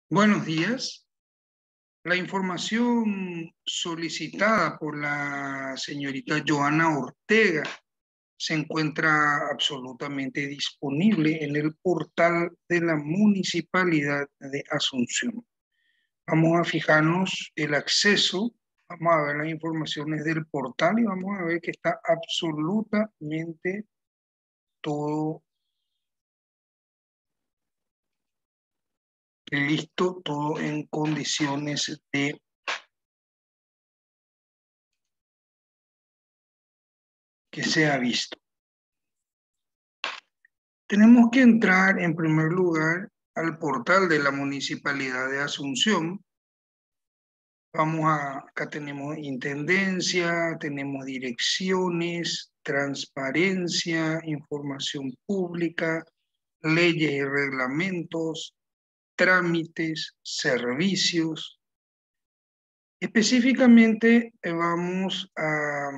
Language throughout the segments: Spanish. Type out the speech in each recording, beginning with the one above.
Buenos días. La información solicitada por la señorita Joana Ortega se encuentra absolutamente disponible en el portal de la Municipalidad de Asunción. Vamos a fijarnos el acceso, vamos a ver las informaciones del portal y vamos a ver que está absolutamente todo listo, todo en condiciones de que sea visto. Tenemos que entrar en primer lugar al portal de la Municipalidad de Asunción. Acá tenemos intendencia, tenemos direcciones, transparencia, información pública, leyes y reglamentos, trámites, servicios. Específicamente vamos a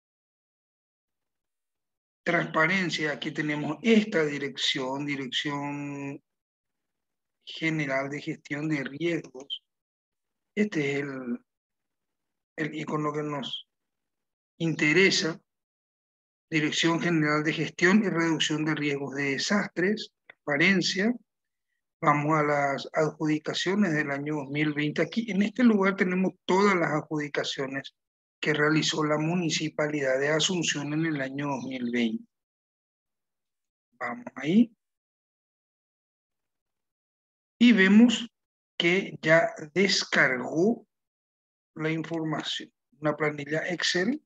transparencia. Aquí tenemos esta dirección, Dirección General de Gestión de Riesgos. Este es el icono que nos interesa. Dirección General de Gestión y Reducción de Riesgos de Desastres, transparencia. Vamos a las adjudicaciones del año 2020. Aquí en este lugar tenemos todas las adjudicaciones que realizó la Municipalidad de Asunción en el año 2020. Vamos ahí. Y vemos que ya descargó la información. Una planilla Excel.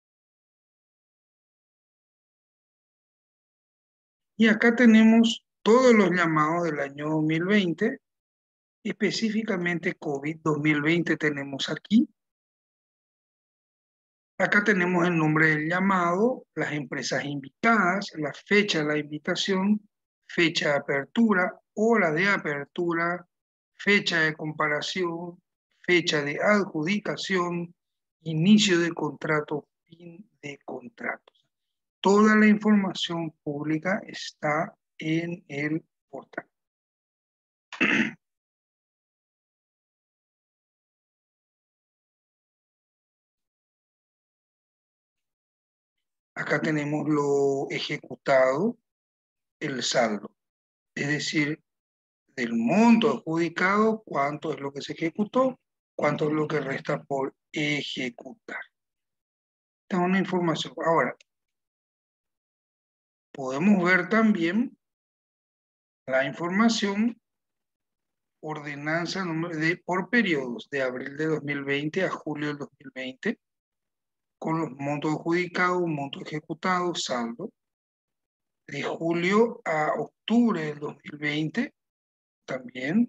Y acá tenemos todos los llamados del año 2020, específicamente COVID 2020 tenemos aquí. Acá tenemos el nombre del llamado, las empresas invitadas, la fecha de la invitación, fecha de apertura, hora de apertura, fecha de comparación, fecha de adjudicación, inicio de contrato, fin de contrato. Toda la información pública está en el portal. Acá tenemos lo ejecutado, el saldo, es decir, del monto adjudicado, cuánto es lo que se ejecutó, cuánto es lo que resta por ejecutar. Esta es una información. Ahora, podemos ver también la información ordenanza por periodos de abril de 2020 a julio del 2020, con los montos adjudicados, monto ejecutado, saldo. De julio a octubre del 2020 también.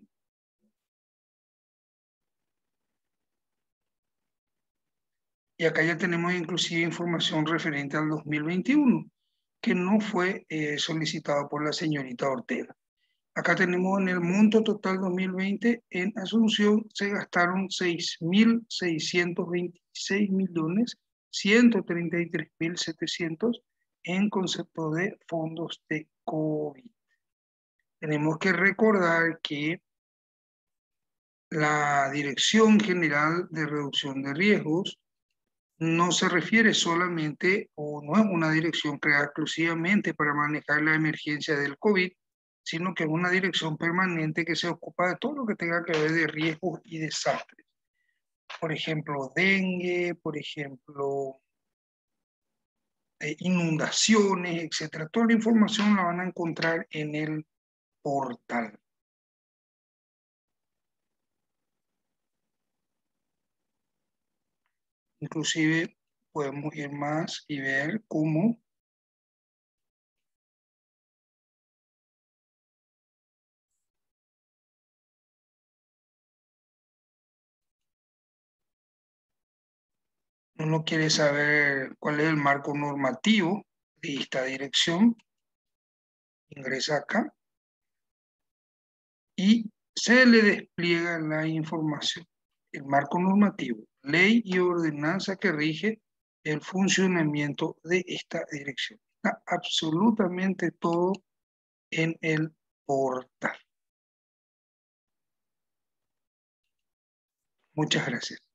Y acá ya tenemos inclusive información referente al 2021, que no fue solicitado por la señorita Ortega. Acá tenemos en el monto total 2020, en Asunción se gastaron 6.626.133.700 en concepto de fondos de COVID. Tenemos que recordar que la Dirección General de Reducción de Riesgos no se refiere solamente, o no es una dirección creada exclusivamente para manejar la emergencia del COVID, sino que es una dirección permanente que se ocupa de todo lo que tenga que ver de riesgos y desastres. Por ejemplo, dengue, por ejemplo, inundaciones, etc. Toda la información la van a encontrar en el portal. Inclusive podemos ir más y ver cómo uno quiere saber cuál es el marco normativo de esta dirección. Ingresa acá y se le despliega la información, el marco normativo, ley y ordenanza que rige el funcionamiento de esta dirección. Está absolutamente todo en el portal. Muchas gracias.